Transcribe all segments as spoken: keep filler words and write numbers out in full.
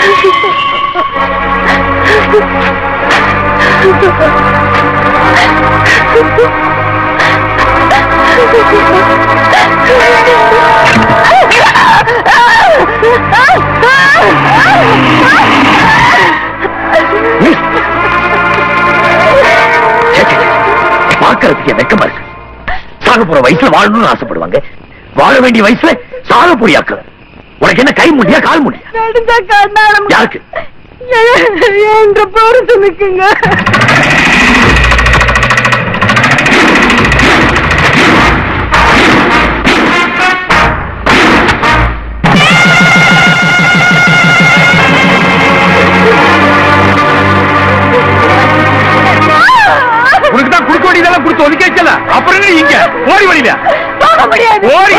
பாக்கிறதுக்கு வெக்கமா இருக்கு. சாக போற வயசுல வாழணும்னு ஆசைப்படுவாங்க, வாழ வேண்டிய வயசுல சாக பொடியாக்க. உனக்கு என்ன கை முடியா கால் முடியா? யாருக்கு என்ற புருஷனுக்குங்க. உனக்குதான் குடுக்க வேண்டியதெல்லாம் கொடுத்து ஒதுக்கல, அப்புறம் இங்க ஓடி வழியில போக முடியாது. ஓடி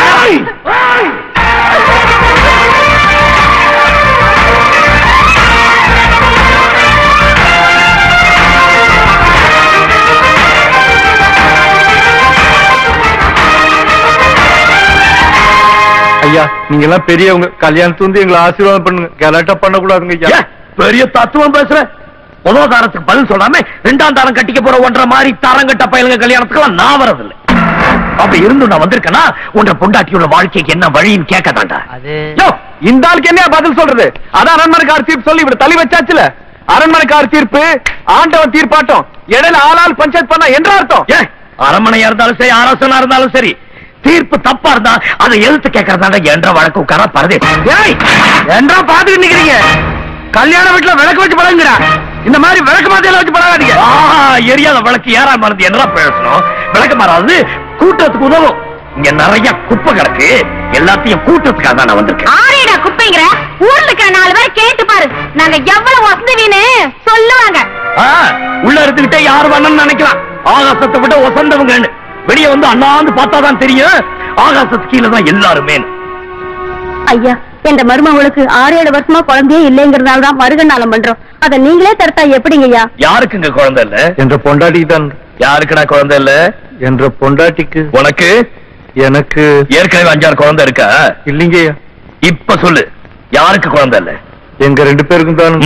ஐயா, நீங்க எல்லாம் பெரியவங்க, கல்யாணத்து வந்து எங்களை ஆசீர்வாதம் பண்ணுங்க, கலாட்டா பண்ண கூடாதுங்க ஐயா. பெரிய தத்துவம் பேசுற. முதல் தாரத்துக்கு பதில் சொல்லாம ரெண்டாம் தாரம் கட்டிக்க போற ஒன்றரை மாதிரி தாரங்கட்ட பயலுங்க கல்யாணத்துக்கெல்லாம் நான் வரதில்லை. அப்படி இருந்து நான் வந்திருக்கேன்னா உன்ற பொண்டாட்டியோட வாழ்க்கைக்கு என்ன வழின்னு கேட்க தாண்டா. இந்த ஆளுக்கு என்ன பதில் சொல்றது? அதான் அரண்மனைக்கார் தீர்ப்பு சொல்லி இப்படி தள்ளி வச்சாச்சுல. அரண்மனைக்கார் தீர்ப்பு ஆண்டவன் தீர்ப்பாட்டம், இடையில ஆளால் பஞ்சாயத்து பண்ணா என்ற அர்த்தம். ஏன் அரண்மனையா இருந்தாலும் சரி, அரசனா இருந்தாலும் சரி, தீர்ப்பு தப்பா இருந்தா அதை எழுத்து கேட்கறதாண்டா என்ற வழக்கு உட்கார பரதே. என்றா பாத்துக்கிட்டு நிக்கிறீங்க? கல்யாண வீட்டுல விளக்கு வச்சு பழங்குறா, இந்த மாதிரி விளக்கு மாத்தியில வச்சு பழகாதீங்க. எரியாத விளக்கு ஏறா மறந்து என்ன பேசணும்? விளக்கு மாறாது கூட்டத்துக்கு உதவும். இங்க நிறைய குப்பை கிடக்கு, எல்லாத்தையும் கூட்டத்துக்காக தான் நான் வந்திருக்கேன். ஆரேடா குப்பைங்கிற? ஊர்ல இருக்கிற நாலு பேரை கேட்டு பாரு, நாங்க எவ்வளவு வசதின்னு சொல்லுவாங்க. உள்ள இருந்துகிட்டே யாரு வரணும்னு நினைக்கலாம். ஆகாசத்தை விட வசந்தவங்க வெளியே வந்து அண்ணாந்து பார்த்தாதான் தெரியும். ஆகாசத்துக்கு கீழே தான் எல்லாருமே. ஐயா, என்ற மருமகளுக்கு ஆறு ஏழு வருஷமா குழந்தையே இல்லைங்கிறதுனால தான் மறுகண்ணாலம் பண்றோம். அத நீங்களே தடுத்தா எப்படிங்கய்யா? யாருக்குங்க குழந்தை இல்ல? என்ற பொண்டாட்டிக்கு தான். யாருக்குடா குழந்தை இல்ல? என்ற பொண்டாட்டிக்கு. உனக்கு? எனக்கு ஏற்கனவே அஞ்சாறு குழந்தை இருக்கா? இல்லைங்கய்யா. இப்ப சொல்லு, யாருக்கு குழந்தை இல்ல? எங்க ரெண்டு பேருக்கும் தான்.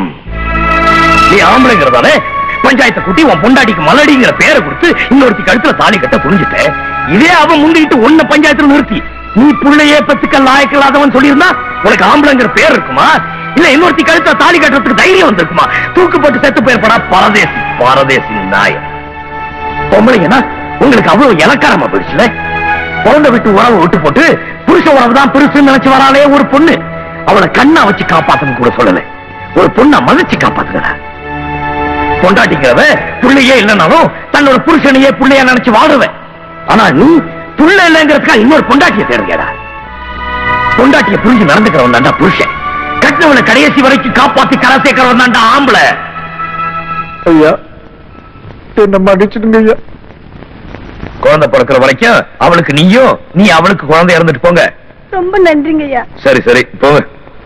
நீ ஆம்பளைங்கிறதானே பஞ்சாயத்தை கூட்டி உன் பொண்டாட்டிக்கு மலடிங்கிற பேரை கொடுத்து இன்னொருத்தி கழுத்துல தாலி கட்ட புரிஞ்சுட்ட. இதே அவன் முந்திட்டு ஒன்ன பஞ்சாயத்துல நிறுத்தி நீ புள்ளையே பத்துக்கள் லாயக்கல்லாதவன் சொல்லியிருந்தா உனக்கு ஆம்பளைங்கிற பேர் இருக்குமா? இல்ல இன்னொருத்தி கழுத்துல தாலி கட்டுறதுக்கு தைரியம் வந்திருக்குமா? தூக்கு போட்டு செத்து போயிருப்படா பரதேசி, பரதேசி நாய. பொம்பளைங்கன்னா உங்களுக்கு அவ்வளவு இலக்காரமா போயிடுச்சுல. குழந்தை விட்டு உறவு விட்டு போட்டு புருஷ உறவு தான் பெருசுன்னு நினைச்சு வராளே ஒரு பொண்ணு, அவளை கண்ணா வச்சு காப்பாத்தணும் கூட சொல்லல, ஒரு பொண்ணை மதிச்சு காப்பாத்துக்கல. பொண்டாட்டிக்கிறவ புள்ளையே இல்லைனாலும் தன்னோட புருஷனையே புள்ளையா நினைச்சு வாடுவேன். ஆனா நீ புள்ள இல்லைங்கிறதுக்கா இன்னொரு பொண்டாட்டியை தேடுங்கடா. பொண்டாட்டியை புரிஞ்சு நடந்துக்கிறவன் தாண்டா புருஷன். கட்டினவனை கடைசி வரைக்கும் காப்பாத்தி கரை சேர்க்கிறவன் தாண்டா ஆம்பளை. ஐயா, என்ன மன்னிச்சிடுங்க ஐயா. குழந்தை பிறக்கிற வரைக்கும் அவளுக்கு நீயும், நீ அவளுக்கு குழந்தை இறந்துட்டு போங்க. ரொம்ப நன்றிங்க ஐயா. சரி சரி போங்க.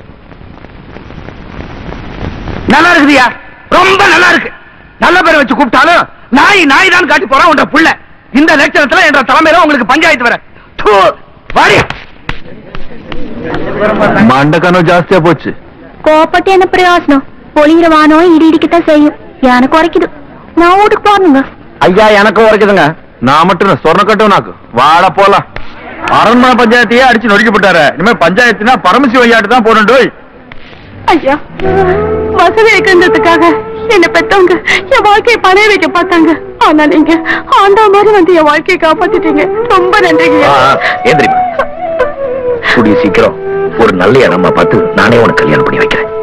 நல்லா இருக்குதுயா, ரொம்ப நல்லா இருக்கு. நல்ல பேரை வச்சு கூப்பிட்டாலும் நாய் நாய் தான் காட்டி போறான் உன்ற புள்ள. இந்த லட்சணத்துல என்ற தலைமையில உங்களுக்கு பஞ்சாயத்து வர மண்டக்கனம் ஜாஸ்தியா போச்சு. கோப்பட்டு என்ன பிரயோசனம்? பொழிகிற வானம் இடி இடிக்கத்தான் செய்யும். எனக்கு உரைக்குது, நான் வீட்டுக்கு போறணுங்க. ஐயா, எனக்கு உரைக்குதுங்க. நான் மட்டும் சொர்ண கட்டுவனாக்கு வாழ போலாம். அரண்மனை பஞ்சாயத்தையே அடிச்சு நொடிக்கப்பட்டாரு. இனிமே பஞ்சாயத்துனா பரமசிவ ஐயாட்டு தான் போனோம். ஐயா, வசதி வைக்கிறதுக்காக என்ன பெத்தவங்க என் வாழ்க்கையை பணைய வைக்க பார்த்தாங்க. ஆனா நீங்க ஆண்டா மாதிரி வந்து என் வாழ்க்கையை காப்பாத்திட்டீங்க. ரொம்ப நன்றிங்க. ஏன் தெரியுமா, கூடிய சீக்கிரம் ஒரு நல்ல இடமா பார்த்து நானே உனக்கு கல்யாணம் பண்ணி வைக்கிறேன்.